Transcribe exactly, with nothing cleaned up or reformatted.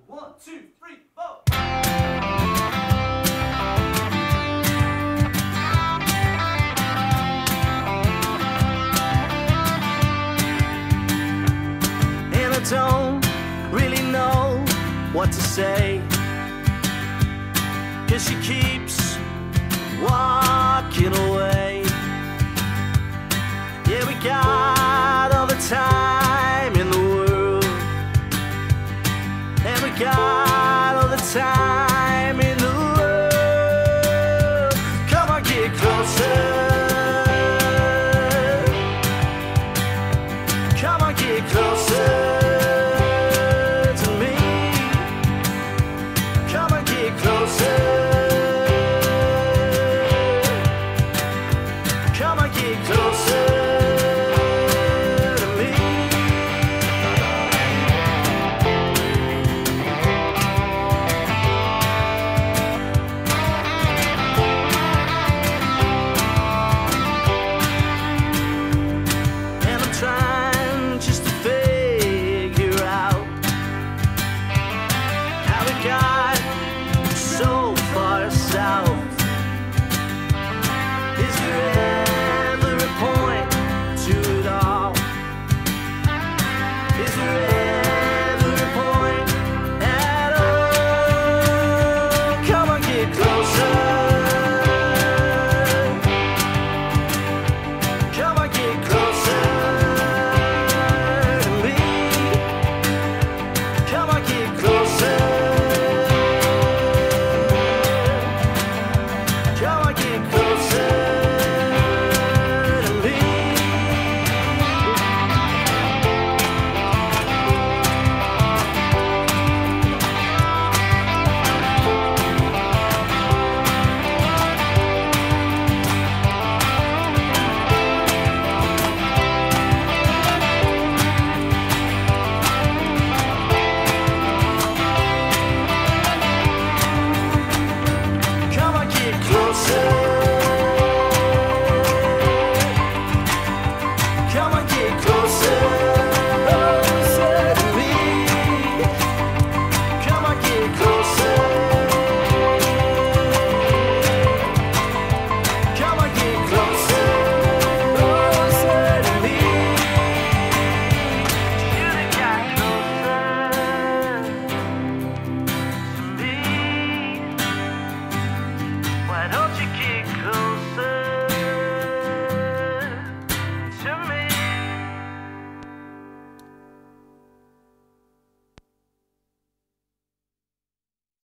One, two, three, four. And I don't really know what to say, 'cause she keeps walking away. Yeah, we got all the time in the world, and we got all the time in the world. Come on, get closer. Come on, get closer to me. Come on, get closer. Come on, get closer to me. And I'm trying just to figure out how we got so far south. Is there ever a point to it all? Is there